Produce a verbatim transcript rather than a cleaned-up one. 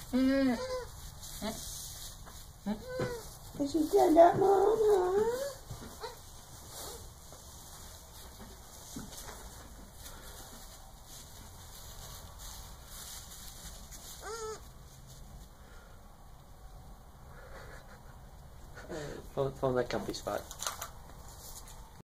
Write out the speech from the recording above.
Cause you said that, Mom. Find that comfy spot.